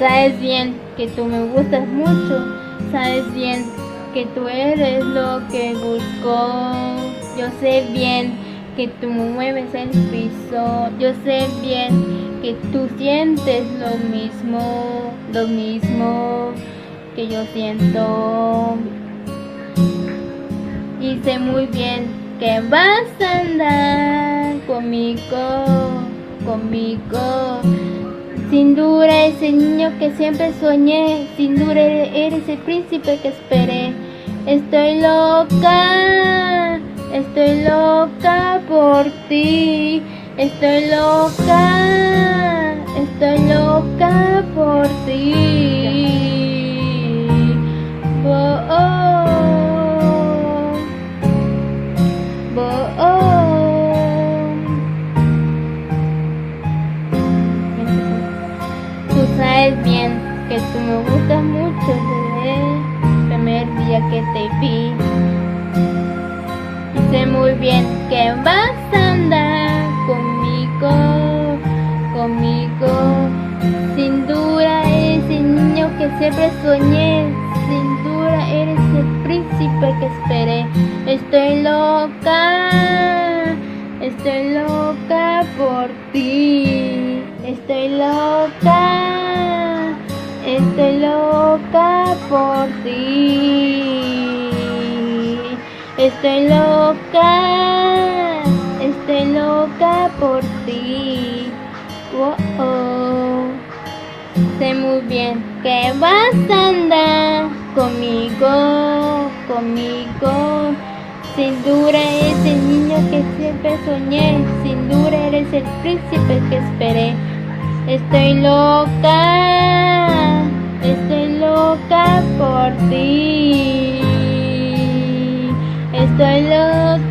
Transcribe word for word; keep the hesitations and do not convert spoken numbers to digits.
sabes bien que tú me gustas mucho, sabes bien que tú eres lo que busco. Yo sé bien que tú mueves el piso, yo sé bien que tú sientes lo mismo, lo mismo que yo siento. Y sé muy bien que vas a andar conmigo, conmigo. Sin duda ese niño que siempre soñé, sin duda eres el príncipe que esperé. Estoy loca, estoy loca por ti, estoy loca, estoy loca por ti. Oh, oh, oh, oh. Tú sabes bien que tú me gustas mucho desde el primer día que te vi. Y sé muy bien que vas a andar conmigo, conmigo. Sin duda eres el niño que siempre soñé, sin duda eres el príncipe que esperé. Estoy loca, estoy loca por ti, estoy loca, estoy loca por ti. Estoy loca, estoy loca por ti. Oh, oh. Sé muy bien que vas a andar conmigo, conmigo. Sin duda eres el niño que siempre soñé, sin duda eres el príncipe que esperé. Estoy loca, estoy loca por ti. Estoy loca.